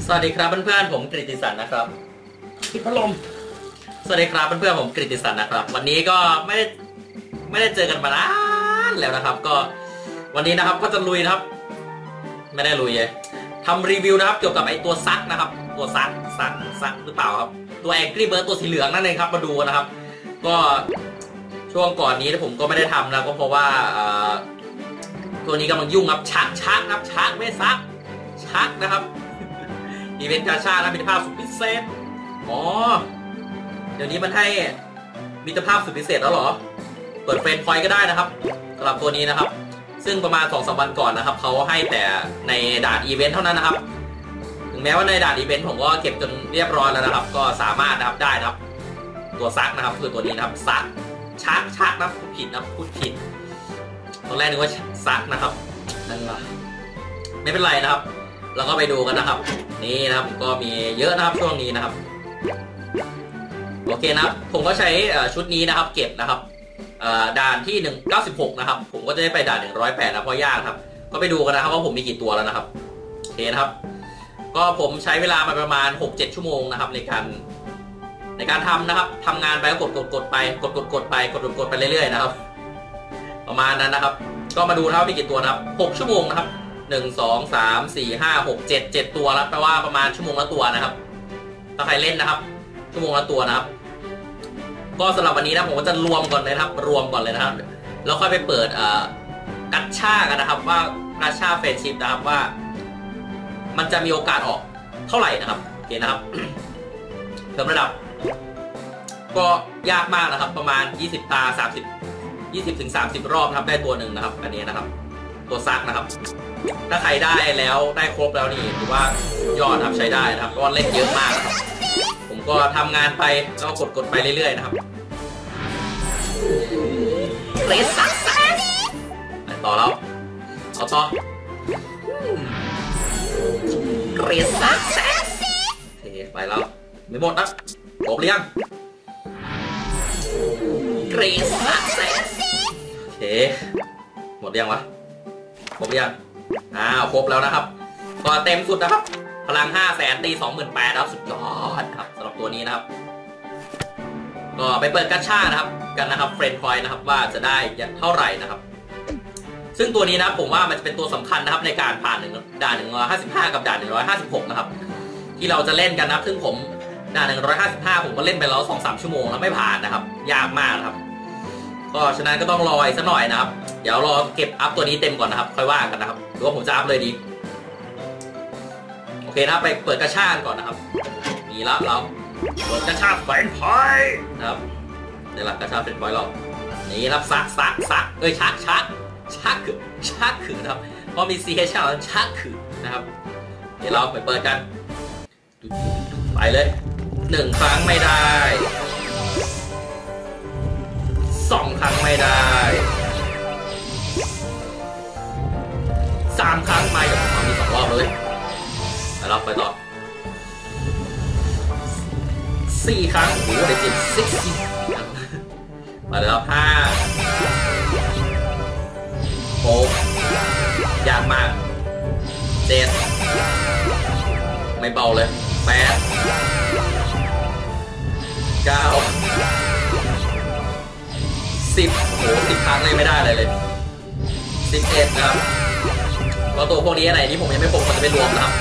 สวัสดีครับเพื่อนๆผมกฤติสันนะครับปิดพัดลมสวัสดีครับเพื่อนๆผมกฤติสันนะครับวันนี้ก็ไม่ได้เจอกันมานานแล้วนะครับ ก็วันนี้นะครับก็จะลุยนะครับไม่ได้ลุยเลยทำรีวิวนะครับเกี่ยวกับไอตัวซักนะครับตัวซักหรือเปล่าครับตัวแองกี้เบิร์ดตัวสีเหลืองนั่นเองครับมาดูนะครับ ก็ช่วงก่อนนี้ผมก็ไม่ได้ทำนะก็เพราะว่าตัวนี้กำลังยุ่งครับชักครับชักไม่ซักชักนะครับอีเวนต์กาชาดนะมิตรภาพสุดพิเศษอ๋อเดี๋ยวนี้มันให้มิตรภาพสุดพิเศษแล้วเหรอเปิดเฟรนด์พอยต์ก็ได้นะครับสำหรับตัวนี้นะครับซึ่งประมาณ 2-3 วันก่อนนะครับเขาให้แต่ในด่านอีเวนต์เท่านั้นนะครับถึงแม้ว่าในด่านอีเวนต์ผมก็เก็บจนเรียบร้อยแล้วนะครับก็สามารถนะครับได้นะครับตัวซักนะครับคือตัวนี้นะครับซักชักนะพูดผิดตอนแรกนึกว่าซักนะครับนั่นแหละไม่เป็นไรนะครับแล้วก็ไปดูกันนะครับนี่นะครับก็มีเยอะนะครับช่วงนี้นะครับโอเคนะครับผมก็ใช้ชุดนี้นะครับเก็บนะครับด่านที่196นะครับผมก็จะได้ไปด่าน108นะเพราะยากครับก็ไปดูกันนะครับว่าผมมีกี่ตัวแล้วนะครับโอเคนะครับก็ผมใช้เวลามาประมาณ 6-7 ชั่วโมงนะครับในการทำนะครับทำงานไปก็กดไปกดไปเรื่อยๆนะครับประมาณนั้นนะครับก็มาดูนะครับมีกี่ตัวนะครับ6 ชั่วโมงนะครับ1 2 3 4 5 6 7 ตัวแล้วแปลว่าประมาณชั่วโมงละตัวนะครับถ้าใครเล่นนะครับชั่วโมงละตัวนะครับก็สำหรับวันนี้นะผมก็จะรวมก่อนเลยนะครับแล้วค่อยไปเปิดกัชชากันนะครับว่ากัชชาเฟรนชิพนะครับว่ามันจะมีโอกาสออกเท่าไหร่นะครับโอเคนะครับเพิ่มระดับก็ยากมากนะครับประมาณ20 ตา 20-30 รอบนะครับได้ตัวหนึ่งนะครับอันนี้นะครับตัวซักนะครับถ้าใครได้แล้วได้ครบแล้วนี่ถือว่ายอดครับใช้ได้นะครับเพราะเล่นเยอะมากนะครับผมก็ทำงานไปแล้วกดไปเรื่อยๆนะครับเรสซักไปต่อแล้วเอาต่อเรสซักโอเคไปแล้วไม่หมดนะครบหรือยังเรสซักโอเคหมดยังวะครบหรือยังครบแล้วนะครับก็เต็มสุดนะครับพลัง 500,000 ตี 28,000แล้วสุดยอดครับสำหรับตัวนี้นะครับก็ไปเปิดกัชชานะครับกันนะครับเฟรนด์พอยต์นะครับว่าจะได้เท่าไหร่นะครับซึ่งตัวนี้นะผมว่ามันจะเป็นตัวสำคัญนะครับในการผ่านด่าน155กับด่าน156นะครับที่เราจะเล่นกันนะครับซึ่งผมด่าน155ผมก็เล่นไปแล้ว 2-3 ชั่วโมงแล้วไม่ผ่านนะครับยากมากนะครับก็ฉะนั้นก็ต้องรออีกสักหน่อยนะครับเดี๋ยวรอเก็บอัพตัวนี้เต็มก่อนนะครับค่อยว่ากันนะครับหรือว่าผมจะอัพเลยดีโอเคนะครับไปเปิดกระชากก่อนนะครับนี่ละเราเปิดกระชากเฟรนด์พอยต์นะครับนี่ละกระชากเฟรนด์พอยต์เรานี่ครับซักชักคือนะครับเพราะมี CH แล้วชักคือนะครับเดี๋ยวเราไปเปิดกันไปเลย1 ครั้งไม่ได้2 ครั้งไม่ได้3 ครั้งไม่แต่ผมมี2 รอบเลยแล้วเราไปต่อ4 ครั้งโอ้โหได้60มาแล้ว6ยากมาก7ไม่เบาเลย8 9 10โอ้โห10 ครั้งเลยไม่ได้เลย11นะครับก็ตัวพวกนี้อะไรที่ผมยังไม่ปกมันจะไม่รวมนะครับ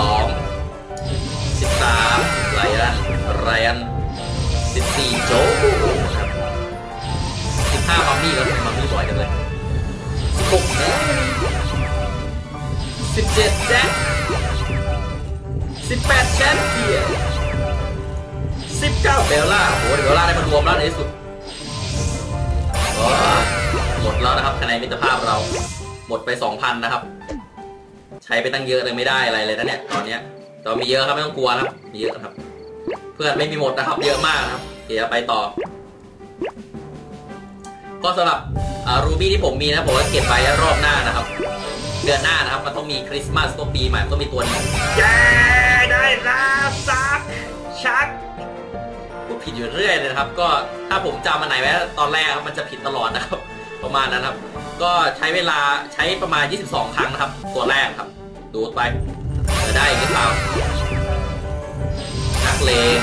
12 13ไรอัน14โจ้ครับ15มัมมี่แล้วทำไมมัมมี่บ่อยจังเลย16แน่17แจ็ค18แชมเปี้ยน19เบลล่าโอ้โหเบลล่าได้มารวมแล้วในที่สุดหมดแล้วนะครับคะแนนมิตรภาพเราหมดไป 2,000 นะครับใช้ไปตั้งเยอะเลยไม่ได้อะไรเลยนะเนี่ยตอนนี้แต่มีเยอะครับไม่ต้องกลัวนะครับมีเยอะครับเพื่อนไม่มีหมดนะครับเยอะมากนะครับเดี๋ยวไปต่อก็สำหรับรูบี้ที่ผมมีนะผมก็เก็บไปรอบหน้านะครับเดือนหน้านะครับมันต้องมีคริสต์มาสต้นปีใหม่ต้องมีตัวนี้เย้ได้แล้วซักชักพูดผิดอยู่เรื่อยเลยนะครับก็ถ้าผมจำมันไหนไว้ตอนแรกมันจะผิดตลอดนะครับประมาณนั้นครับก็ใช้เวลาใช้ประมาณ22 ครั้งนะครับตัวแรกครับดูไปจะได้หรือเปล่านักเลง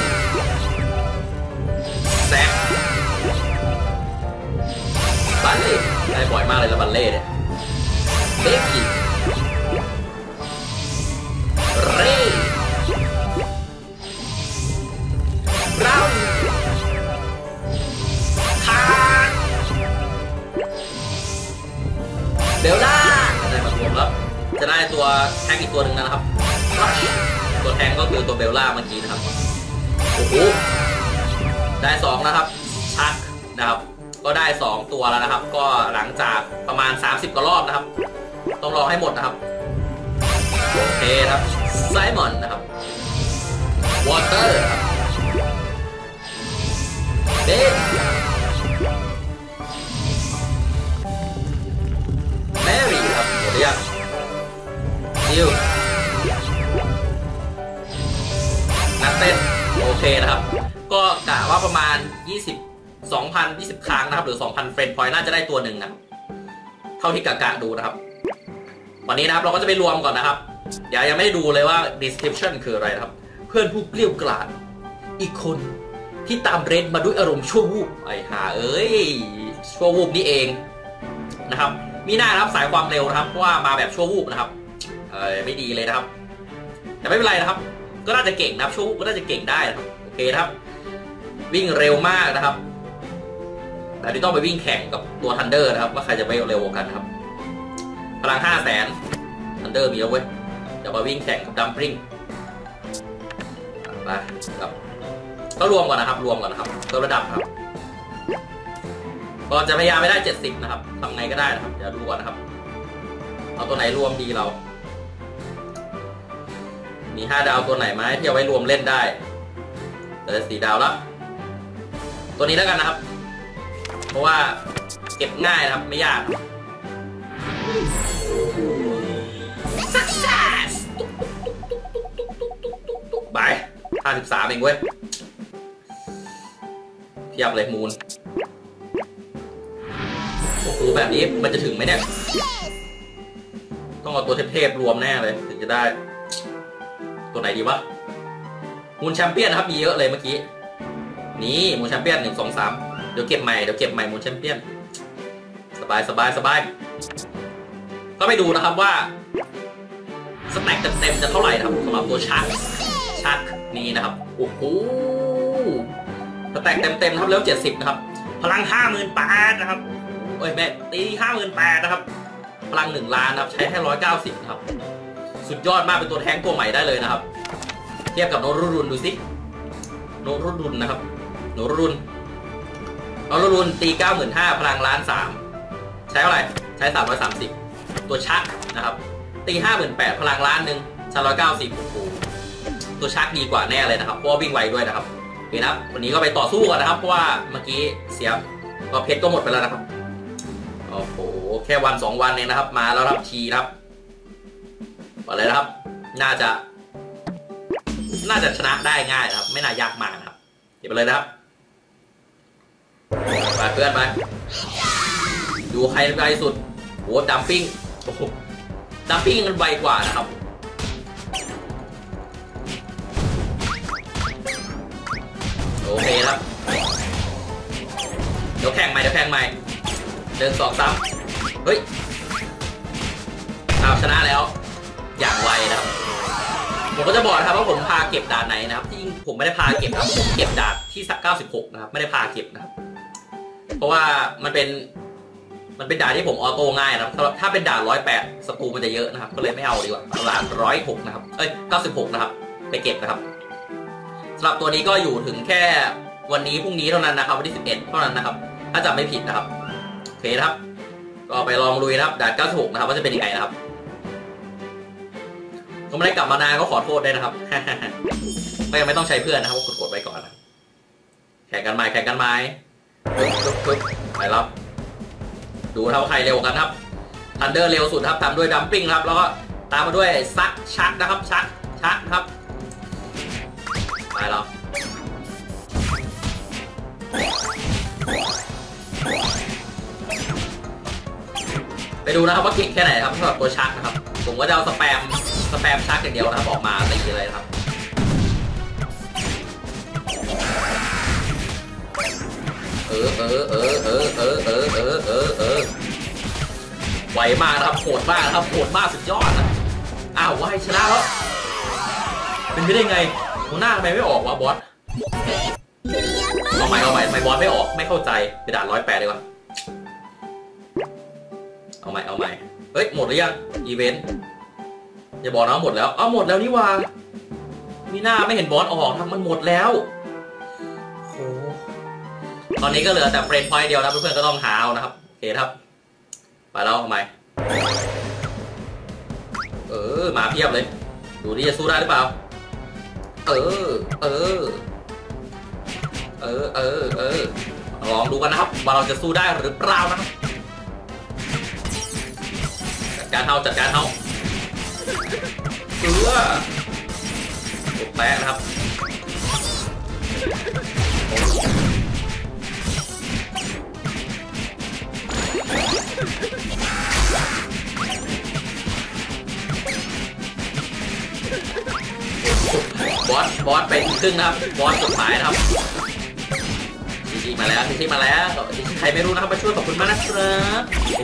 แซกบัลเล่ได้บ่อยมากเลยละบัลเล่เนี่ยเบกกี้เร่บราวน์คาร์เบลล่าได้มารวมแล้วจะได้ตัวแทงอีกตัวหนึ่งนะครับตัวแทงก็คือตัวเบลล่าเมื่อกี้นะครับโอ้โหได้2นะครับชักนะครับก็ได้2ตัวแล้วนะครับก็หลังจากประมาณ30กว่ารอบนะครับต้องรอให้หมดนะครับโอเคครับไซมอนนะครับวอเตอร์ครับเบนแมรี่ครับหมดหรือยังดิวนักเต้นโอเคนะครับก็กะว่าประมาณ2,020 ครั้งนะครับหรือ 2,000 เฟรนด์พอยต์น่าจะได้ตัวหนึ่งนะครับเท่าที่กะดูนะครับวันนี้นะครับเราก็จะไปรวมก่อนนะครับเดี๋ยวยังไม่ได้ดูเลยว่า description คืออะไรนะครับเพื่อนผู้เกลี้ยกล่อมอีกคนที่ตามเรนมาด้วยอารมณ์ชั่ววูบไอ้ห่าเอ้ยชั่ววูบนี่เองนะครับมีหน้านะครับสายความเร็วนะครับเพราะว่ามาแบบชั่ววูบนะครับไม่ดีเลยนะครับแต่ไม่เป็นไรนะครับก็น่าจะเก่งนะครับชั่ววูบก็น่าจะเก่งได้นะครับโอเคนะครับวิ่งเร็วมากนะครับแต่ที่ต้องไปวิ่งแข่งกับตัวทันเดอร์นะครับว่าใครจะไปเร็วกว่ากันครับพลัง 500,000ทันเดอร์มีแล้วเว้ยเดี๋ยวมาวิ่งแข่งกับดัมปริงไปครับก็รวมก่อนนะครับรวมก่อนนะครับตัวระดับครับก็จะพยายามไม่ได้70นะครับทำไงก็ได้นะครับเดี๋ยวดูก่อนนะครับเอาตัวไหนรวมดีเรามี5 ดาวตัวไหนไหมที่เอาไว้รวมเล่นได้แต่4 ดาวแล้วตัวนี้แล้วกันนะครับเพราะว่าเก็บง่ายนะครับไม่ยาก Success ไป53เองเว้ยเทียบเลยมูลโอ้โหแบบนี้มันจะถึงไหมเนี่ยต้องเอาตัวเทพๆรวมแน่เลยถึงจะได้ตัวไหนดีวะมูลแชมเปี้ยนนะครับมีเยอะเลยเมื่อกี้นี่มูลแชมเปี้ยน1 2 3เดี๋ยวเก็บใหม่มูลแชมเปี้ยนสบายก็ไปดูนะครับว่าสแต็กเต็มจะเท่าไหร่นะครับสำหรับตัวชักนี่นะครับโอ้โหสแต็กเต็มครับแล้ว70นะครับพลัง 58,000นะครับโอ้ยแม่ตี 58,000นะครับพลัง1 ล้านนะครับใช้แค่190นะครับสุดยอดมากเป็นตัวแท้งตัวใหม่ได้เลยนะครับเทียบกับโนรุรุนดูสิโนรุรุนนะครับโนรุรุนตี 95,000พลัง1,300,000ใช้เท่าไหร่ใช้330ตัวชักนะครับตี 58,000พลัง1,000,000ใช้190โอ้โหตัวชักดีกว่าแน่เลยนะครับเพราะว่าวิ่งไวด้วยนะครับโอเคนะครับวันนี้ก็ไปต่อสู้กันนะครับเพราะว่าเมื่อกี้เสียก็เพชรก็หมดไปแล้วนะครับโอ้โหแค่วัน2 วันเองนะครับมาแล้วครับทีครับอะไรนะครับน่าจะชนะได้ง่ายนะครับไม่น่ายากมากนะครับเก็บไปเลยนะครับไปเพื่อนไปดูใครไวสุดโหดัมปิ้งโอ้โหดัมปิ้งมันไวกว่านะครับโอเคครับเดี๋ยวแข่งใหม่เดิน2 3เฮ้ยเอาชนะแล้วอย่างไวนะครับผมก็จะบอกนะครับว่าผมพาเก็บด่านไหนนะครับที่ผมไม่ได้พาเก็บนะครับผมเก็บด่านที่96นะครับไม่ได้พาเก็บนะครับเพราะว่ามันเป็นด่านที่ผมออโต้ง่ายนะครับถ้าเป็นด่าน108ศัตรูมันจะเยอะนะครับก็เลยไม่เอาดีกว่าด่าน106นะครับ96นะครับไปเก็บนะครับสำหรับตัวนี้ก็อยู่ถึงแค่วันนี้พรุ่งนี้เท่านั้นนะครับวันที่11เท่านั้นนะครับถ้าจำไม่ผิดนะครับโอเคนะครับก็ไปลองลุยนะครับด่าน96นะครับว่าจะเป็นยังไงนะครับก็ไม่ได้กลับมานานก็ขอโทษด้วยนะครับก็ยังไม่ต้องใช้เพื่อนนะครับกดไปก่อนนะแข่งกันใหม่ไปแล้วดูเท่าใครเร็วกันครับทันเดอร์เร็วสุดครับตามด้วยดัมปิ้งครับแล้วก็ตามมาด้วยชักนะครับชักครับไปแล้วไปดูนะครับว่าเก่งแค่ไหนครับสำหรับตัวชักนะครับผมก็จะเอาสแปมชักอย่างเดียวนะครับออกมาตีเลยนะครับไวมากนะครับโหดมากนะครับโหดมากสุดยอดนะอ้าวว่าให้ชนะแล้วเป็นไปได้ไงหัวหน้าทำไมไม่ออกวะบอสเอาใหม่ทำไมบอสไม่ออกไม่เข้าใจไปด่าน108ดีกว่าเอาใหม่เฮ้ยหมดหรือยังอีเวนต์อย่าบอกนะหมดแล้วหมดแล้วนี่ว่ามีหน้าไม่เห็นบอสออกมันหมดแล้วโอ้ตอนนี้ก็เหลือแต่เฟรนด์พอยต์เดียวนะเพื่อนๆก็ต้องหาเอานะครับโอเคครับไปแล้วทำไมมาเพียบเลยดูดิจะสู้ได้หรือเปล่าลองดูกันนะครับว่าเราจะสู้ได้หรือเปล่านะครับจัดการเท้าตกแตกนะครับบอสไปครึ่งนะครับบอสสุดท้ายนะครับทีมาแล้วใครไม่รู้นะครับมาช่วยขอบคุณมากนะครับ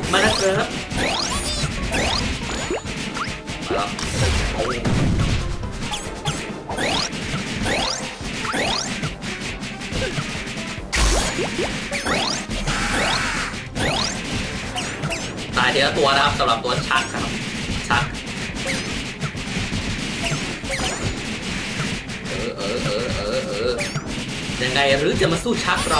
ตายทีละตัวนะครับสำหรับตัวชักครับชักยังไงหรือจะมาสู้ชักเรา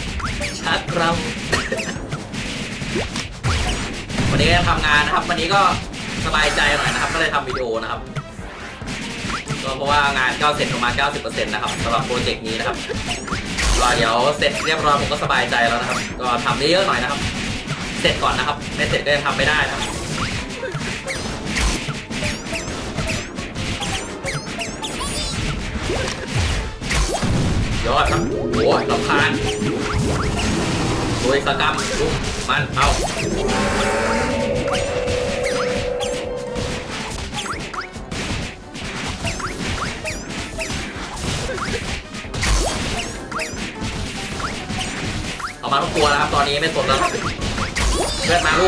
วันนี้ก็ทำงานนะครับวันนี้ก็สบายใจหน่อยนะครับก็เลยทำวิดีโอนะครับก็เพราะว่างานก็เสร็จประมาณ 90% นะครับสำหรับโปรเจกต์นี้นะครับก็เดี๋ยวเสร็จเรียบร้อยผมก็สบายใจแล้วนะครับก็ทำได้เยอะหน่อยนะครับเสร็จก่อนนะครับไม่เสร็จก็ยังทำไม่ได้นะครับยอดครับโอ้ยรำคาญโดยสกรรมลุกมันเอามาทุกตัวนะครับตอนนี้ไม่สนแล้วเลือดมาลูก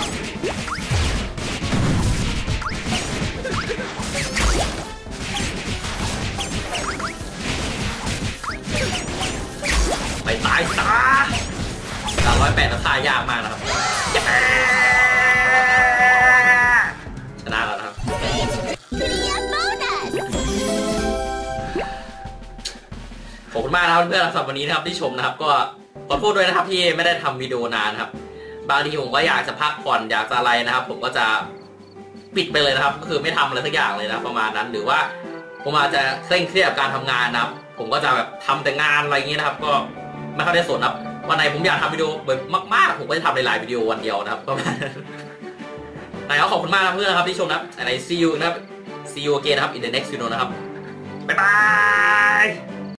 ไปตายซะด่าน108นะท่ายากมากนะครับชนะแล้วนะครับขอบคุณมากนะครับเพื่อนๆสำหรับวันนี้นะครับที่ชมนะครับก็ขอโทษด้วยนะครับที่ไม่ได้ทำวิดีโอนานครับบางทีผมก็อยากจะพักผ่อนอยากจะอะไรนะครับผมก็จะปิดไปเลยนะครับก็คือไม่ทำอะไรสักอย่างเลยนะประมาณนั้นหรือว่าผมอาจจะเคร่งเครียดกับการทำงานนะครับผมก็จะแบบทำแต่งานอะไรอย่างนี้นะครับก็ไม่ค่อยได้สนครับวันไหนผมอยากทำวิดีโอแบบมากๆผมก็จะทำหลายๆวิดีโอวันเดียวนะครับประมาณไหนก็ขอบคุณมากนะเพื่อนนะครับที่ชมนะครับไหน see you นะครับ see you again นะครับ in the next video นะครับบ๊ายบาย